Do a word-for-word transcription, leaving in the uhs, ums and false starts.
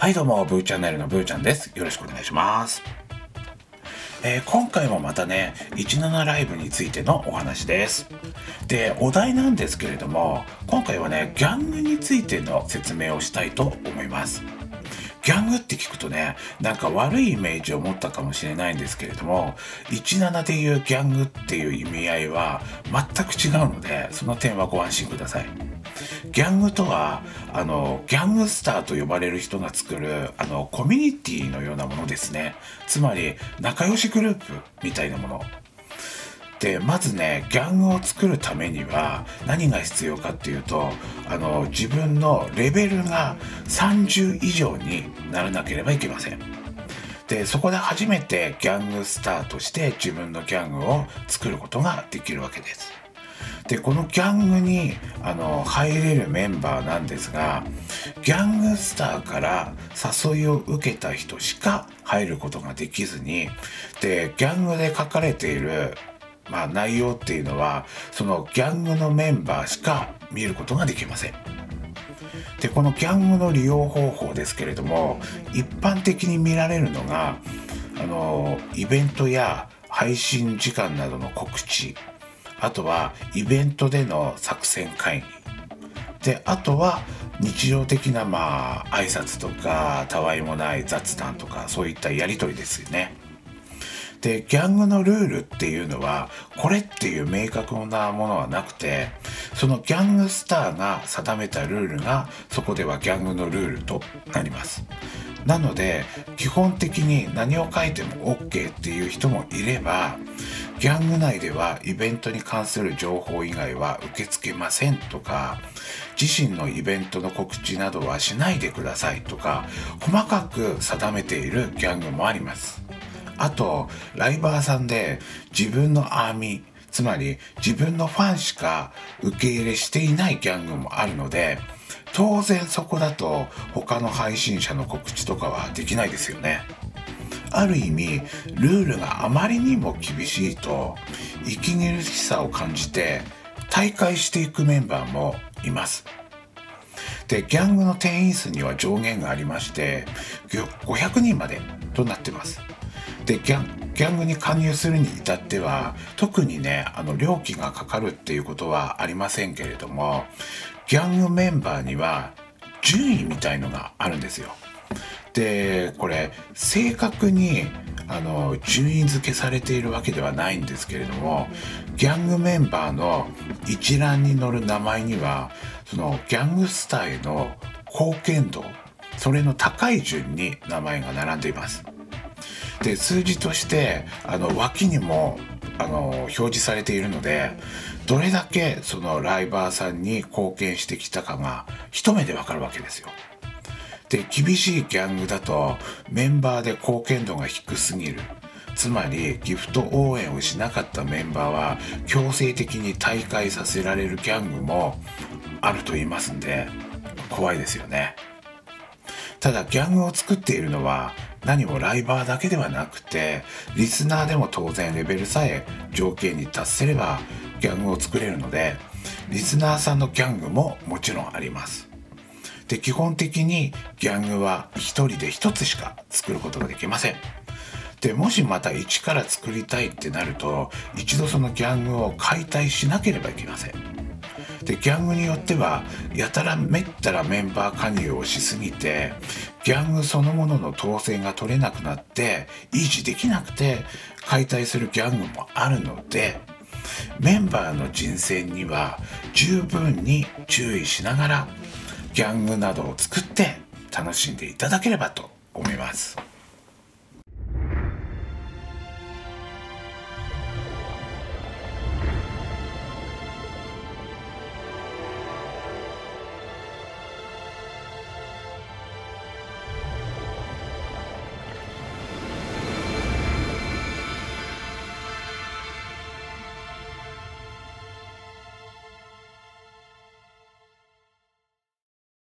はいどうも、ブーチャンネルのブーちゃんです。よろしくお願いします。えー今回もまたね、じゅうななライブについてのお話です。で、お題なんですけれども、今回はね、ギャングについての説明をしたいと思います。ギャングって聞くとね、なんか悪いイメージを持ったかもしれないんですけれども、じゅうななでいうギャングっていう意味合いは全く違うので、その点はご安心ください。ギャングとは、あの、ギャングスターと呼ばれる人が作る、あの、コミュニティのようなものですね。つまり、仲良しグループみたいなもの。で、まずね、ギャングを作るためには何が必要かっていうと、あの、自分のレベルがさんじゅう以上にならなければいけません。で、そこで初めてギャングスターとして自分のギャングを作ることができるわけです。で、このギャングにあの入れるメンバーなんですが、ギャングスターから誘いを受けた人しか入ることができずに、で、ギャングで書かれているまあ、内容っていうのはそのギャングのメンバーしか見ることができません。で、このギャングの利用方法ですけれども、一般的に見られるのがあのイベントや配信時間などの告知、あとはイベントでの作戦会議で、あとは日常的なまあ挨拶とかたわいもない雑談とか、そういったやり取りですよね。で、ギャングのルールっていうのはこれっていう明確なものはなくて、そのギャングスターが定めたルールがそこではギャングのルールとなります。なので基本的に何を書いても OK っていう人もいれば、ギャング内ではイベントに関する情報以外は受け付けませんとか、自身のイベントの告知などはしないでくださいとか、細かく定めているギャングもあります。あと、ライバーさんで自分のアーミー、つまり自分のファンしか受け入れしていないギャングもあるので、当然そこだと他の配信者の告知とかはできないですよね。ある意味、ルールがあまりにも厳しいと息苦しさを感じて退会していくメンバーもいます。で、ギャングの定員数には上限がありまして、ごひゃくにんまでとなってます。で、ギャン、ギャングに加入するに至っては特にね、あの料金がかかるっていうことはありませんけれども、ギャングメンバーには順位みたいのがあるんですよ。で、これ正確にあの順位付けされているわけではないんですけれども、ギャングメンバーの一覧に載る名前にはそのギャングスターへの貢献度、それの高い順に名前が並んでいます。で、数字としてあの脇にもあの表示されているので、どれだけそのライバーさんに貢献してきたかが一目でわかるわけですよ。で、厳しいギャングだとメンバーで貢献度が低すぎる、つまりギフト応援をしなかったメンバーは強制的に退会させられるギャングもあると言いますんで、怖いですよね。ただギャングを作っているのは何もライバーだけではなくて、リスナーでも当然レベルさえ条件に達せればギャングを作れるので、リスナーさんのギャングももちろんあります。で、基本的にギャングは一人で一つしか作ることができません。で、もしまた一から作りたいってなると、一度そのギャングを解体しなければいけません。で、ギャングによってはやたらめったらメンバー加入をしすぎて、ギャングそのものの統制が取れなくなって維持できなくて解体するギャングもあるので、メンバーの人選には十分に注意しながらギャングなどを作って楽しんでいただければと思います。